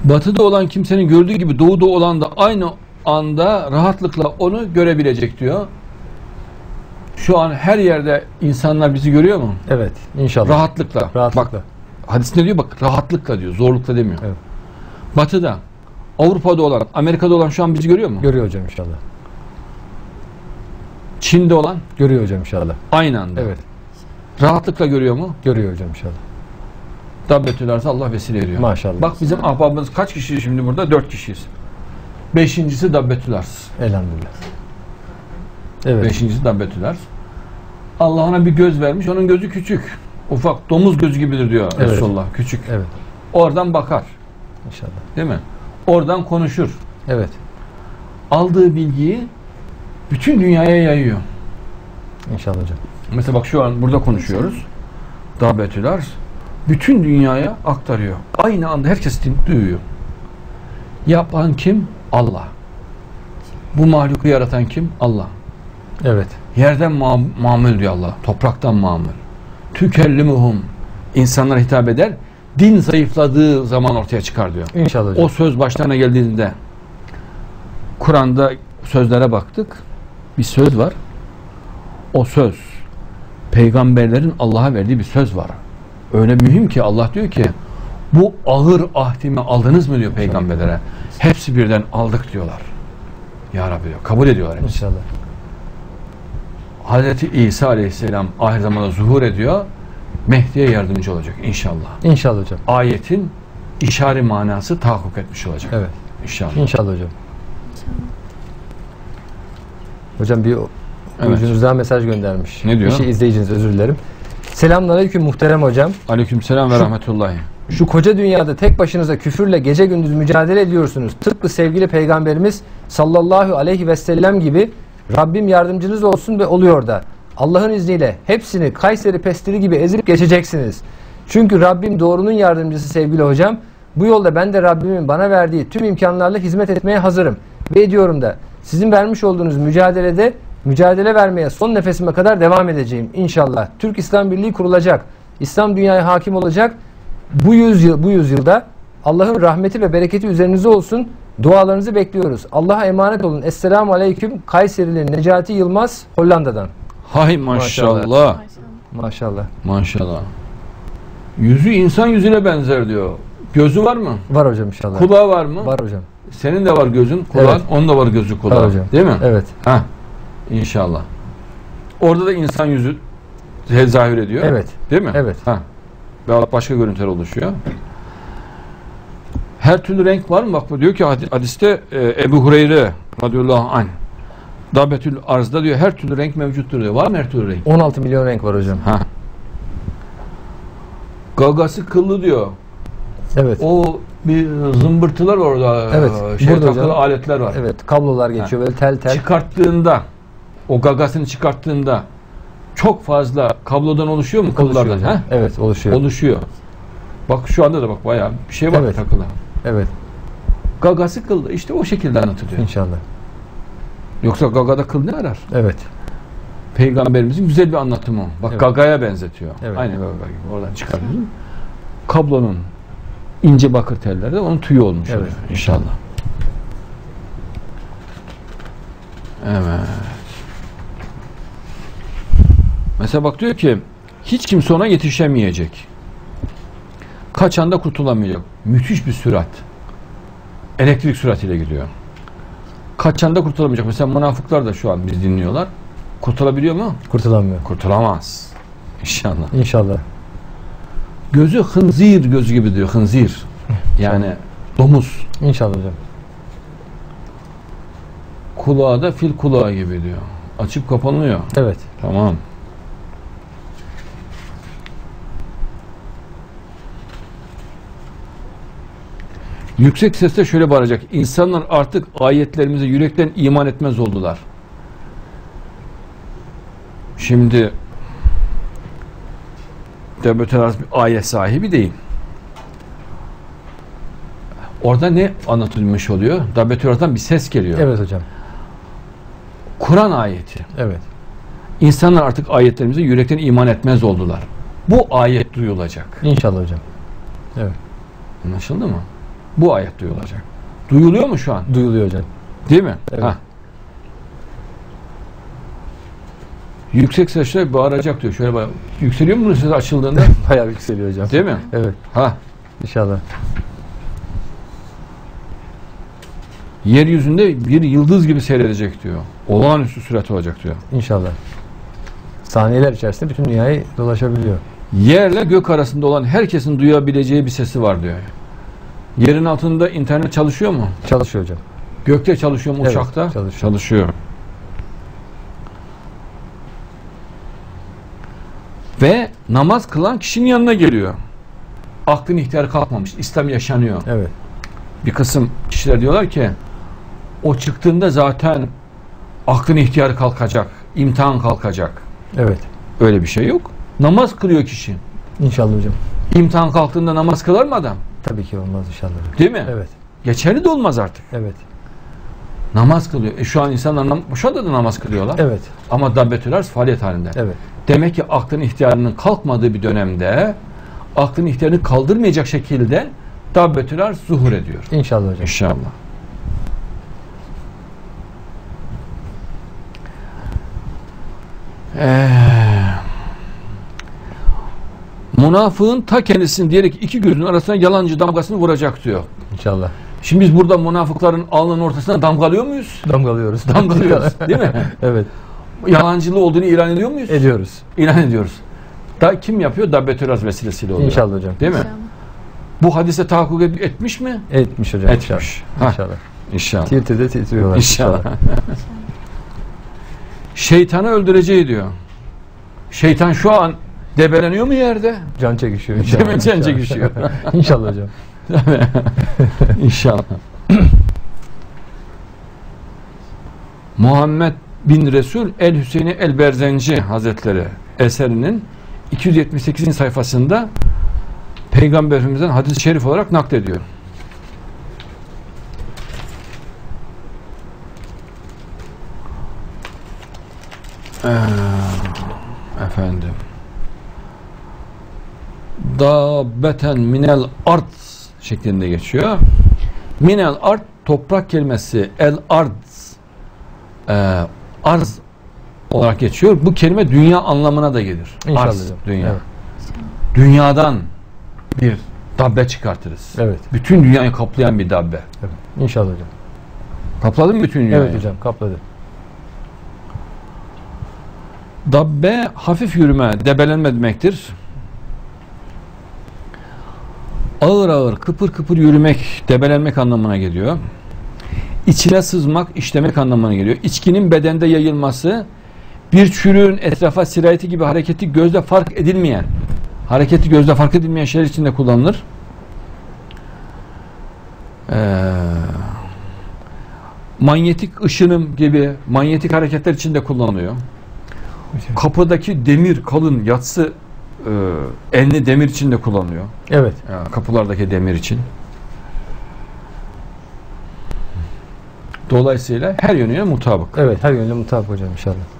Batıda olan kimsenin gördüğü gibi doğuda olan da aynı anda rahatlıkla onu görebilecek diyor. Şu an her yerde insanlar bizi görüyor mu? Evet, inşallah. Rahatlıkla. Rahatlıkla. Bak, hadis ne diyor? Bak, rahatlıkla diyor, zorlukla demiyor. Evet. Batıda, Avrupa'da olan, Amerika'da olan şu an bizi görüyor mu? Görüyor hocam inşallah. Çin'de olan Görüyor hocam inşallah. aynı anda. Evet. Rahatlıkla görüyor mu? Görüyor hocam inşallah. Dabbetülerse Allah vesile ediyor. Maşallah. Bak bizim ahbabımız kaç kişi şimdi burada? 4 kişiyiz. 5.'si dabbetülers. Elhamdülillah. Evet. 5.'si dabbetülers. Allah ona bir göz vermiş. Onun gözü küçük. Ufak. Domuz gözü gibidir diyor Evet. Resulullah. Küçük. Evet. Oradan bakar. İnşallah. Değil mi? Oradan konuşur. Evet. Aldığı bilgiyi bütün dünyaya yayıyor. İnşallah hocam. Mesela bak şu an burada konuşuyoruz. Dabbetülers bütün dünyaya aktarıyor. Aynı anda herkes duyuyor. Yapan kim? Allah. Bu mahluku yaratan kim? Allah. Evet. Yerden mamul diyor Allah. Topraktan mamul. Tükellimuhum. İnsanlara hitap eder. Din zayıfladığı zaman ortaya çıkar diyor. İnşallah hocam. O söz başlarına geldiğinde Kur'an'da sözlere baktık. Bir söz var. O söz peygamberlerin Allah'a verdiği bir söz var. Öyle mühim ki Allah diyor ki bu ağır ahdimi aldınız mı diyor peygamberlere. Hepsi birden aldık diyorlar. Ya Rabbi diyor. Kabul ediyorlar hepsi. İnşallah. Hazreti İsa Aleyhisselam ahir zamanda zuhur ediyor. Mehdi'ye yardımcı olacak inşallah. İnşallah hocam. Ayetin işari manası tahakkuk etmiş olacak. Evet. İnşallah. İnşallah hocam. Hocam bir Evet. oyuncunuzdan mesaj göndermiş. Ne diyor? Bir şey izleyiciniz, özür dilerim. Selamünaleyküm muhterem hocam. Aleykümselam ve rahmetullahi. Şu koca dünyada tek başınıza küfürle gece gündüz mücadele ediyorsunuz. Tıpkı sevgili peygamberimiz sallallahu aleyhi ve sellem gibi Rabbim yardımcınız olsun ve oluyor da. Allah'ın izniyle hepsini Kayseri pestili gibi ezip geçeceksiniz. Çünkü Rabbim doğrunun yardımcısı sevgili hocam. Bu yolda ben de Rabbimin bana verdiği tüm imkanlarla hizmet etmeye hazırım. Ve ediyorum da sizin vermiş olduğunuz mücadelede mücadele vermeye son nefesime kadar devam edeceğim inşallah. Türk İslam Birliği kurulacak. İslam dünyaya hakim olacak. Bu yüzyılda Allah'ın rahmeti ve bereketi üzerinize olsun. Dualarınızı bekliyoruz. Allah'a emanet olun. Esselamu Aleyküm. Kayserili Necati Yılmaz, Hollanda'dan. Hay maşallah. Maşallah. Maşallah. Yüzü insan yüzüne benzer diyor. Gözü var mı? Var hocam inşallah. Kulağı var mı? Var hocam. Senin de var gözün, kulağın, Evet. onun da var gözü, kulağı. Var hocam. Değil mi? Evet. Ha. İnşallah. Orada da insan yüzü zahir ediyor. Evet. Değil mi? Evet. Ha. Ve başka görüntüler oluşuyor. Her türlü renk var mı? Bak bu diyor ki hadiste Ebu Hureyre radıyallahu anh Dabbetül Arz'da diyor her türlü renk mevcuttur diyor. Var mı her türlü renk? 16 milyon renk var hocam. Ha. Gagası kıllı diyor. Evet. O bir zımbırtılar var orada. Evet. Burada Takılı hocam. aletler var. Evet. Kablolar geçiyor böyle tel tel. Çıkarttığında o gagasını çıkarttığında çok fazla kablodan oluşuyor mu Oluşuyor kıllardan? hocam. Ha? Evet oluşuyor. Oluşuyor. Bak şu anda da bak bayağı bir şey var Evet. takılı. Evet. Gagası kıllı. İşte o şekilde anlatılıyor. İnşallah. Yoksa gagada kıl ne arar? Evet. Peygamberimizin güzel bir anlatımı. Bak Evet. gagaya benzetiyor. Evet. Aynı gaga gibi. Oradan çıkarıyorsun. Kablonun ince bakır telleri de onun tüyü olmuş Evet. oluyor inşallah. Evet. Mesela bak diyor ki hiç kimse ona yetişemeyecek. Kaçan da kurtulamayacak. Müthiş bir sürat. Elektrik süratiyle gidiyor. Kaçan da kurtulamayacak. Mesela münafıklar da şu an biz dinliyorlar. Kurtulabiliyor mu? Kurtulamıyor. Kurtulamaz. İnşallah. İnşallah. Gözü hınzir gözü gibi diyor. Hınzir. Yani domuz. İnşallah hocam. Kulağı da fil kulağı gibi diyor. Açıp kapanıyor. Evet. Tamam. Yüksek sesle şöyle bağıracak. İnsanlar artık ayetlerimize yürekten iman etmez oldular. Şimdi Dabbetül Arz bir ayet sahibi değil. Orada ne anlatılmış oluyor? Dabbetül Arz'dan bir ses geliyor. Evet hocam. Kur'an ayeti. Evet. İnsanlar artık ayetlerimize yürekten iman etmez oldular. Bu ayet duyulacak. İnşallah hocam. Evet. Anlaşıldı mı? Bu ayet duyulacak. Duyuluyor mu şu an? Duyuluyor hocam. Değil mi? Evet. Ha. Yüksek sesle bağıracak diyor. Şöyle bak. Yükseliyor mu bunun sesi açıldığında? Bayağı yükseliyor hocam. Değil mi? Evet. Ha. İnşallah. Yeryüzünde bir yıldız gibi seyredecek diyor. Olağanüstü sürat olacak diyor. İnşallah. Saniyeler içerisinde bütün dünyayı dolaşabiliyor. Yerle gök arasında olan herkesin duyabileceği bir sesi var diyor. Yerin altında internet çalışıyor mu? Çalışıyor hocam. Gökte çalışıyor mu, Evet, uçakta? çalışıyor. Çalışıyor. Ve namaz kılan kişinin yanına geliyor. Aklın ihtiyarı kalkmamış. İslam yaşanıyor. Evet. Bir kısım kişiler diyorlar ki o çıktığında zaten aklın ihtiyarı kalkacak. İmtihan kalkacak. Evet. Öyle bir şey yok. Namaz kılıyor kişi. İnşallah hocam. İmtihan kalktığında namaz kılar mı adam? Tabii ki olmaz inşallah. Değil mi? Evet. Geçerli de olmaz artık. Evet. Namaz kılıyor. Şu an insanlar şu anda da namaz kılıyorlar. Evet. Ama dabbetüler faaliyet halinde. Evet. Demek ki aklın ihtiyarının kalkmadığı bir dönemde aklın ihtiyarını kaldırmayacak şekilde dabbetüler zuhur ediyor. İnşallah hocam. İnşallah. Münafığın ta kendisini diyerek iki gözünün arasına yalancı damgasını vuracak diyor. İnşallah. Şimdi biz burada münafıkların alnının ortasına damgalıyor muyuz? Damgalıyoruz. Damgalıyoruz. Değil mi? Evet. Yalancılığı olduğunu ilan ediyor muyuz? Ediyoruz. İlan ediyoruz. Da kim yapıyor? Dabbetüraz vesilesiyle oluyor. İnşallah hocam. Değil mi? İnşallah. Bu hadise tahakkuk etmiş mi? Etmiş hocam. Etmiş. İnşallah. Ha. İnşallah. İnşallah. Tir de titriyorlar. İnşallah. Şeytanı öldüreceği diyor. Şeytan şu an debeleniyor mu yerde? Can çekişiyor Değil inşallah. mi? Can İnşallah. çekişiyor. İnşallah hocam. İnşallah. Muhammed bin Resul el-Hüseyni el-Berzenci Hazretleri eserinin 278. sayfasında Peygamberimizden hadis-i şerif olarak naklediyor. Efendim. Dabbeten minel ard şeklinde geçiyor. Minel ard toprak kelimesi, el ard arz olarak geçiyor. Bu kelime dünya anlamına da gelir. İnşallah Arz, hocam. dünya. Evet. Dünyadan bir dabbe çıkartırız. Evet. Bütün dünyayı kaplayan bir dabbe. Evet. İnşallah hocam. Kapladı mı bütün dünyayı? Evet hocam kapladı. Dabbe hafif yürüme, debelenme demektir. Ağır ağır, kıpır kıpır yürümek, debelenmek anlamına geliyor. İçine sızmak, işlemek anlamına geliyor. İçkinin bedende yayılması, bir çürüğün etrafa sirayeti gibi hareketi gözle fark edilmeyen, şeyler içinde kullanılır. Manyetik ışınım gibi manyetik hareketler içinde kullanılıyor. Kapıdaki demir kalın yatsı enli demir için de kullanılıyor. Evet. Kapılardaki demir için. Dolayısıyla her yönüne mutabık. Evet. Her yönde mutabık hocam inşallah.